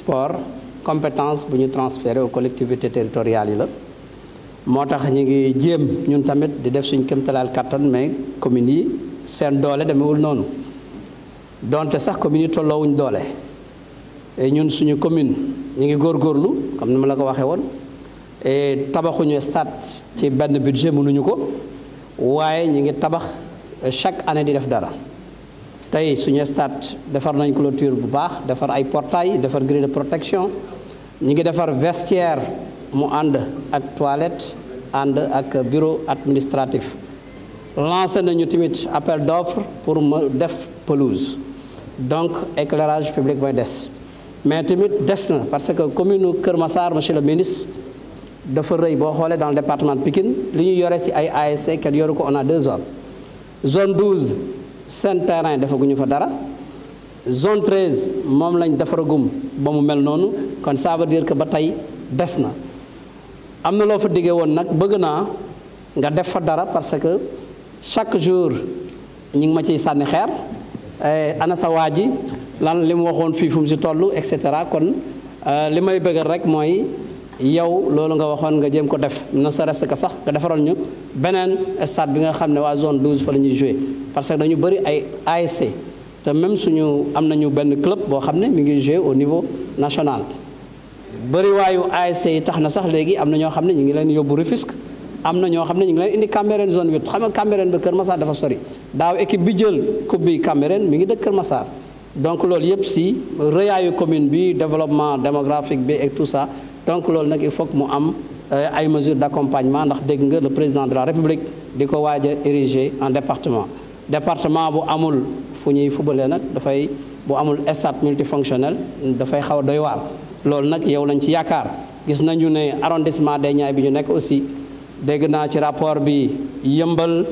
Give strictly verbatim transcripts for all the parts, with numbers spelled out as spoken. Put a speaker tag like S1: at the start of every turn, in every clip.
S1: sport compétence bu ñu transféré aux collectivités territoriales yi la moo tax ñu ngi jéem ñun tamit di def suñ kéemtalaal kattan mais communes yi seen doole demewul noonu donte sax communes yi tolloowuñ doole et ñun suñu commune ñu ngi góorgóorlu comme ni ma la ko waxee woon et tabaxuñu stade ci benn budget mënuñu ko waaye ñu ngi tabax chaque année di def dara tey suñu stade defar nañ clôture bu baax defar ay portail defar grille de protection ñu ngi defar vestiaire mu ànd ak toilette ànd ak bureau administratif lancé nañu tamit appel d'offre pour ma def pelouse donc éclairage public mooy des mais tamit des na parce que commune Kër Massar monsieur le ministre dafa rëy boo xoolee dans le département de Pikine li ñu yore ci ay A S C kenn yoru ko on a deux zones zone douze seen terrain defaguñu fa dara zone treize moom lañ defaragum ba mu mel noonu kon ça veut dire que ba tey des na am na loo fa diggee woon nag bëgg naa nga def fa dara parce que chaque jour ñi ngi ma ciy sànni xeer ana sa waa ji lan li mu waxoon fii fu mu si toll et cetera kon li may bëggal rek mooy yow loolu nga waxoon nga jéem ko def na sa reste que sax nga defaral ñu beneen stade bi nga xam ne waa zone douze fa la ñuy jouer parce que dañu bëri ay A S C te même suñu am nañu benn club boo xam ne mi ngi jouer au niveau national bëri waayu A S C yi tax na sax léegi am na ñoo xam ne ñu ngi leen yóbbu Rufisque am na ñoo xam ne ñu ngi leen indi Cambérène zone huit xam nga Cambérène ba Kër Massar dafa sori daaw équipe bi jël coupe bi Cambérène mi ngi dëkk Kër Massar donc loolu yëpp si rëyaayu commune bi développement démographique bi et tout ça donc loolu nag il faut que mu am ay mesures d'accompagnement ndax dégg nga le président de la République di ko waaj a ériger en département département bu amul fu ñuy fubalee nag dafay bu amul stade multifonctionnel dafay xaw a doy waar loolu nag yow lañ ci yaakaar gis nañu ne arrondissement des Niayes bi ñu nekk aussi dégg naa ci rapport bi Yëmbal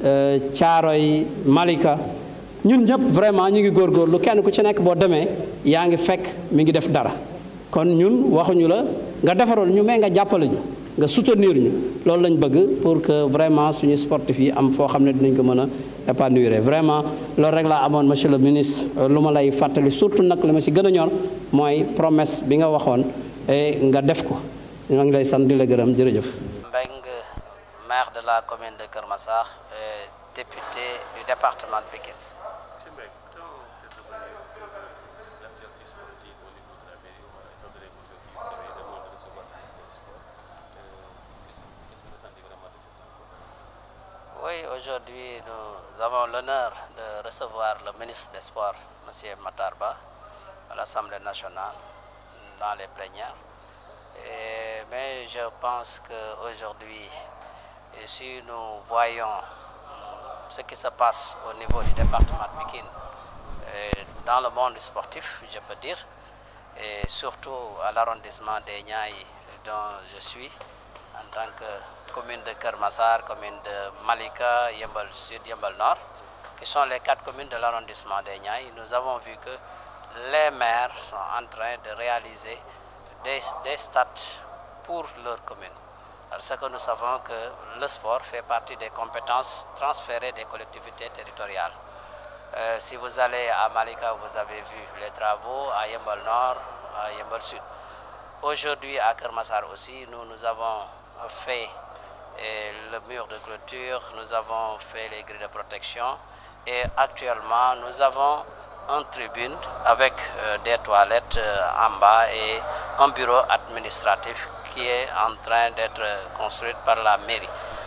S1: Thiaroye Malika ñun ñëpp vraiment ñu ngi góorgóorlu kenn ku ci nekk boo demee yaa ngi fekk mi ngi def dara kon ñun waxuñu la nga defaroon ñu mais nga jàppale ñu nga soutenir ñu loolu lañ bëgg pour que vraiment suñu sportif yi am foo xam ne dinañ ko mën a épanouir vraiment loolu rek laa amoon monsieur le ministre lu ma lay fàttali surtout nag li ma si gën a ñor mooy promesse bi nga waxoon et nga def ko ñoo ngi lay sant di la gërëm jërëjëf.
S2: Mbengue, maire de la commune de Kër Massar et député du département de Pikine. Oui, aujourd'hui, nous avons l'honneur de recevoir le ministre des Sports, M. Matar Ba, à l'Assemblée nationale, dans les plénières. Et, mais je pense qu'aujourd'hui, si nous voyons ce qui se passe au niveau du département de Pikine, dans le monde sportif, je peux dire, et surtout à l'arrondissement des Niayes dont je suis, en tant que commune de Kër Massar, commune de Malika, Yembal Sud, Yembal Nord, qui sont les quatre communes de l'arrondissement des Niayes, nous avons vu que les maires sont en train de réaliser des, des stades pour leur commune. Parce que nous savons que le sport fait partie des compétences transférées des collectivités territoriales. Euh, si vous allez à Malika, vous avez vu les travaux à Yembal Nord, à Yembal Sud. Aujourd'hui, à Kër Massar aussi, nous, nous avons fait et le mur de clôture, nous avons fait les grilles de protection et actuellement nous avons une tribune avec euh, des toilettes euh, en bas et un bureau administratif qui est en train d'être construit par la mairie.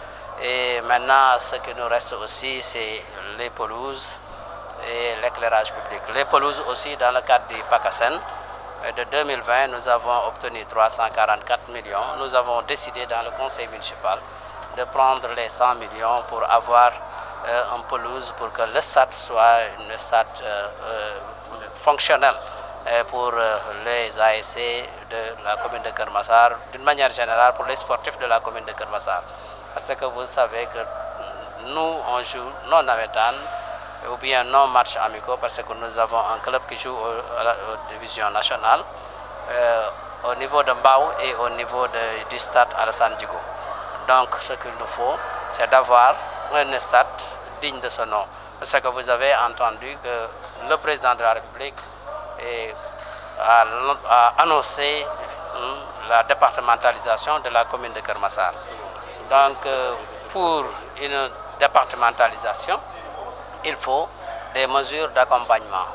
S2: Et maintenant, ce qui nous reste aussi, c'est les pelouses et l'éclairage public. Les pelouses aussi, dans le cadre du PACASEN, de deux mille vingt, nous avons obtenu trois cent quarante-quatre millions. Nous avons décidé dans le conseil municipal de prendre les cent millions pour avoir euh, une pelouse pour que le stade soit une stade euh, euh, fonctionnel euh, pour euh, les A S C de la commune de Kër Massar, d'une manière générale pour les sportifs de la commune de Kër Massar. Parce que vous savez que nous, on joue non navétane ou bien non match amicaux parce que nous avons un club qui joue au, à la aux division nationale euh, au niveau de Mbao et au niveau de, du stade Alassane Djigo. Donc ce qu'il nous faut, c'est d'avoir un stade digne de ce nom. Parce que vous avez entendu que le président de la République est a, a annoncé hum, la départementalisation de la commune de Keur Massar. Donc, euh, pour une départementalisation, il faut des mesures d'accompagnement.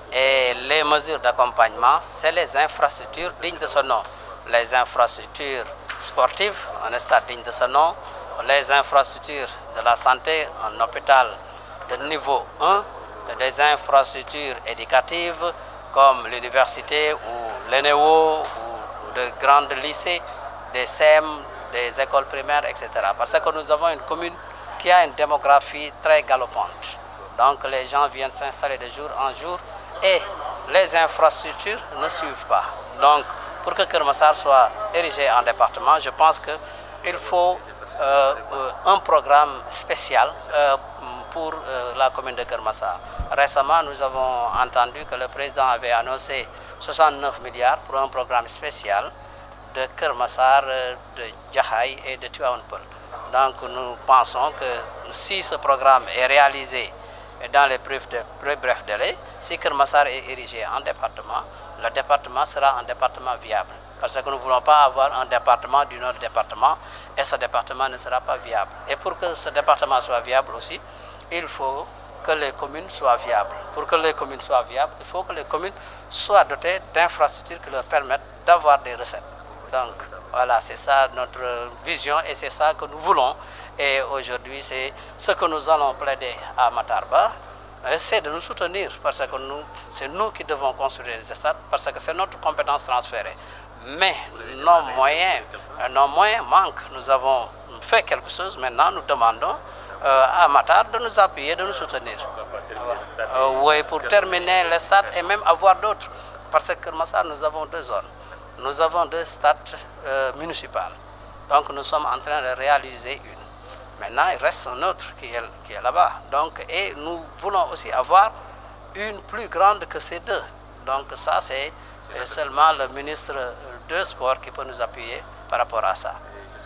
S2: Et les mesures d'accompagnement, c'est les infrastructures dignes de ce nom. Les infrastructures sportives, un stade digne de ce nom. Les infrastructures de la santé, un hôpital de niveau un. Des infrastructures éducatives comme l'université ou l'E N E O ou de grands lycées, des C E M, des écoles primaires, et cetera. Parce que nous avons une commune qui a une démographie très galopante. Donc les gens viennent s'installer de jour en jour et les infrastructures ne suivent pas. Donc pour que Keur Massar soit érigé en département, je pense qu'il faut euh, un programme spécial euh, pour euh, la commune de Keur Massar. Récemment, nous avons entendu que le président avait annoncé soixante-neuf milliards pour un programme spécial de Keur Massar, de Jaxaay et de Tivaouane Peulh. Donc nous pensons que si ce programme est réalisé dans les plus brefs délais, si Keur Massar est érigé en département, le département sera un département viable. Parce que nous ne voulons pas avoir un département d'un autre département et ce département ne sera pas viable. Et pour que ce département soit viable aussi, il faut que les communes soient viables. Pour que les communes soient viables, il faut que les communes soient dotées d'infrastructures qui leur permettent d'avoir des recettes. Donc voilà, c'est ça notre vision et c'est ça que nous voulons. Et aujourd'hui, c'est ce que nous allons plaider à Matar Ba, c'est de nous soutenir parce que nous, c'est nous qui devons construire les stades parce que c'est notre compétence transférée. Mais nos moyens, nos moyens manquent. Nous avons fait quelque chose, maintenant nous demandons euh, à Matar de nous appuyer, de nous soutenir. Euh, oui, pour terminer les stades et même avoir d'autres. Parce que Keur Massar, nous avons deux zones. Nous avons deux stades euh, municipaux. Donc nous sommes en train de réaliser une. Maintenant, il reste un autre qui est, qui est là-bas. Donc, et nous voulons aussi avoir une plus grande que ces deux. Donc ça, c'est seulement le ministre de Sport qui peut nous appuyer par rapport à ça.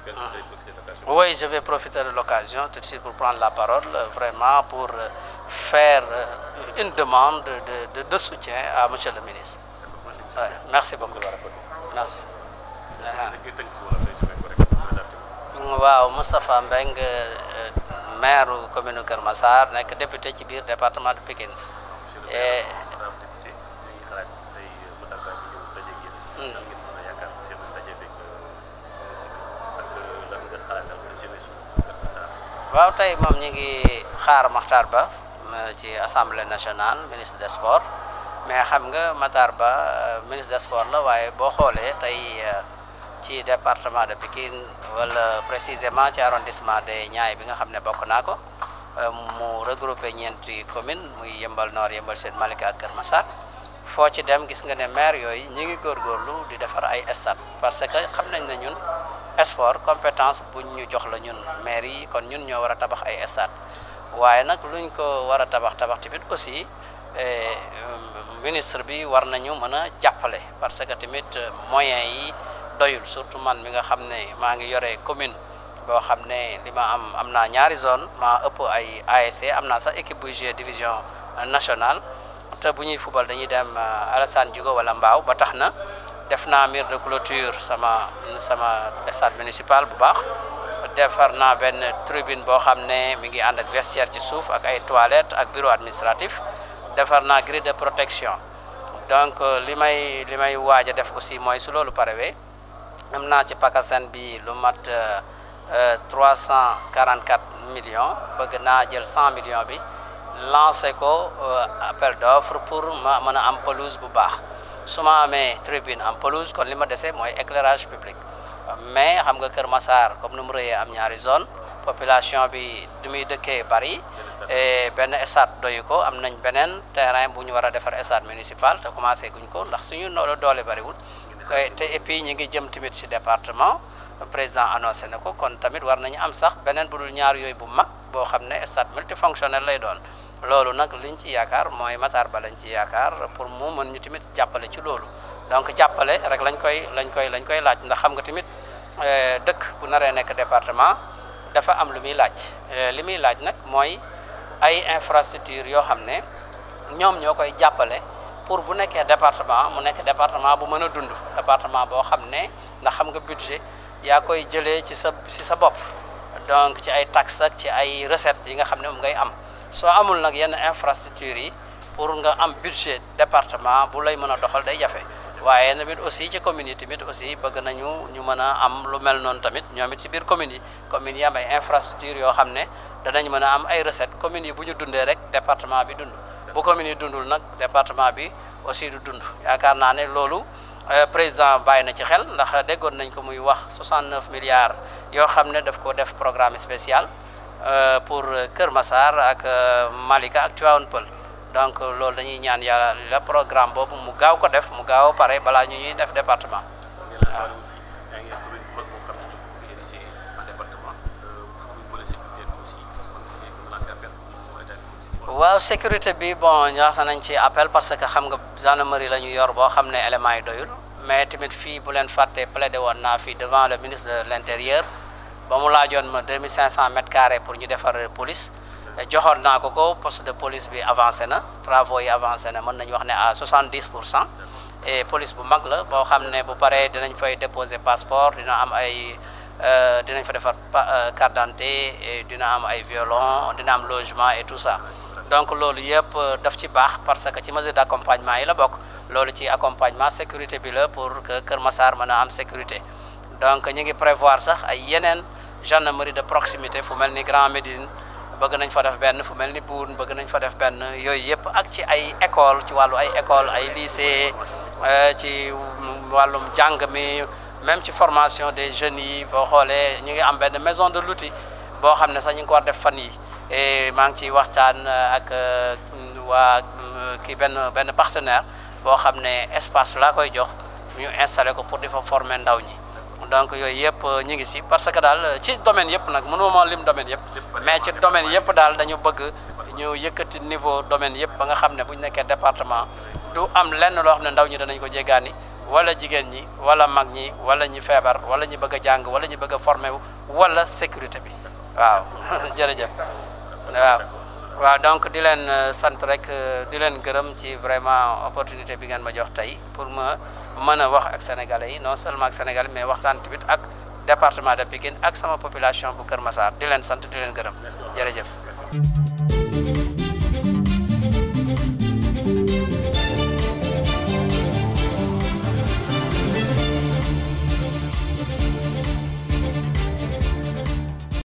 S2: Mmh. Oui, je vais profiter de l'occasion tout de suite pour prendre la parole, vraiment pour faire une demande de, de, de soutien à M. le ministre. Ouais, merci beaucoup. Merci. waaw Moustapha Mbengue maire commune Keur Massar nekk député ci biir département de Pikine et waaw tey moom ñu ngi xaar Matar Ba ci assemblée nationale ministre des sports mais xam nga Matar Ba ministre des sports la waaye boo xoolee tey ci département de Pikine wala précisément ci arrondissement de Niayes bi nga xam ne bokk naa ko mu regroupé ñeenti commune muy Yeumbeul Nord Yeumbeul Sud Malika ak Keur Massar foo ci dem gis nga ne maire yooyu ñu ngi góorgóorlu di defar ay stade parce que xam nañ ne ñun sport compétence buñ ñu jox la ñun maire yi kon ñun ñoo war a tabax ay stade waaye nag luñ ko war a tabax tabax tamit aussi ministre bi war nañu mën a jàppale parce que tamit moyens yi doyul surtout man mi nga xam ne maa ngi yore commune boo xam ne li ma am am naa ñaari zone maa ëpp ay A S C am naa sax équipe buy jouer division nationale te bu ñuy football dañuy dem Alassane Djigo wala Mbao ba tax na def naa mur de clôture sama sama stade municipal bu baax defar naa benn tribune boo xam ne mi ngi ànd ak vestiaire ci suuf ak ay toilettes ak bureau administratif defar naa grille de protection donc li may li may waaj a def aussi mooy su loolu parewee am naa ci PACASEN bi lu mat trois cent quarante quatre millions bëgg naa jël cent millions bi lancé ko appel d'offre pour ma mën a am pelouse bu baax su ma amee tribune en pelouse kon li ma dese mooy éclairage public mais xam nga Keur Massar comme nu mu rëyee am ñaari zone population bi du muy dëkkee bari et benn stade doyu ko am nañ beneen terrain bu ñu war a defar stade municipal te commencé guñ ko ndax suñu doole bariwul te et puis ñu ngi jëm tamit ci département président annoncé na ko kon tamit war nañu am sax beneen bu dul ñaar yooyu bu mag boo xam ne stade multifonctionnel lay doon loolu nag liñ ci yaakaar mooy Matar Ba lañ ci yaakaar pour mu mën ñu tamit jàppale ci loolu donc jàppale rek lañ koy lañ koy lañ koy laaj ndax xam nga tamit dëkk bu naree nekk département dafa am lu muy laaj li muy laaj nag mooy ay infrastructure yoo xam ne ñoom ñoo koy jàppale pour bu nekkee département mu nekk département bu mën a dund département boo xam ne ndax xam nga budget yaa koy jëlee ci sa ci sa bopp donc ci ay taxes ak ci ay recettes yi nga xam ne moom ngay am soo amul nag yenn infrastructure yi pour nga am budget département bu lay mën a doxal day jafe waaye tamit aussi ci commune yi tamit aussi bëgg nañu ñu mën a am lu mel noonu tamit ñoom it ci biir communes yi communes yi am ay infrastructure yoo xam ne danañ mën a am ay recettes communes yi bu ñu dundee rek département bi dund bu communes yi dundul nag département bi aussi du dund yaakaar naa ne loolu président bàyyi na ci xel ndax déggoon nañ ko muy wax soixante-neuf milliards yoo xam ne daf ko def programme spécial pour Kër Massar ak Malika ak Tivaouane Peulh donc loolu dañuy ñaan yàlla la programme boobu mu gaaw ko def mu gaaw pare balaa ñu ñuy def département waaw sécurité bi bon ñaax nañ ci appel parce que xam nga gendarmerie la ñu yor boo xam ne éléments yi doyul mais tamit fii bu leen fàtte plaidé woon naa fii devant le ministre de l'intérieur ba mu laajoon ma deux mille cinq cents mètres carrés pour ñu defar police joxoon naa ko ko poste de police bi avancé na travaux yi avancé na mën nañu wax ne à soixante-dix pour cent et police bu mag la boo xam ne bu paree dinañ fay déposer passeport dina am ay dinañ fa defar carte d'identité et dina am ay violon dina am logement et tout ça donc loolu yëpp daf ci baax parce que ci mesure d'accompagnement yi la bokk loolu ci accompagnement sécurité bi la pour que Kër Massar mën a am sécurité donc ñu ngi prévoir sax ay yeneen gendarmerie de proximité fu mel ni Grand Médine bëgg nañ fa def benn fu mel ni Boune bëgg nañ fa def benn yooyu yëpp ak ci ay école ci wàllu ay école ay lycée ci wàllum jàng mi même ci formation des jeunes yi boo xoolee ñu ngi am benn maison de l'outil boo xam ne sax ñu ngi ko war def fan yi et maa ngi ciy waxtaan ak waa kii benn benn partenaire boo xam ne espace laa koy jox ñu installé ko pour di fa former ndaw ñi donc yooyu yëpp ñu ngi si parce que daal ci domaine yëpp nag mënuma lim domaine yëpp mais ci domaine yëpp daal dañu bëgg ñu yëkkati niveau domaine yëpp ba nga xam ne bu ñu nekkee département du am lenn loo xam ne ndaw ñi danañ ko jéggaani wala jigéen ñi wala mag ñi wala ñi feebar wala ñi bëgg a jàng wala ñi bëgg a formé wu wala sécurité bi waaw jërëjëf waaw waaw donc di leen sant rek di leen gërëm ci vraiment opportunité bi ngeen ma jox tey pour ma mën a wax ak sénégalais yi non seulement ak sénégalais mais waxtaan tamit ak département de Pikine ak sama population bu Kër Massar di leen sant di leen gërëm jërëjëf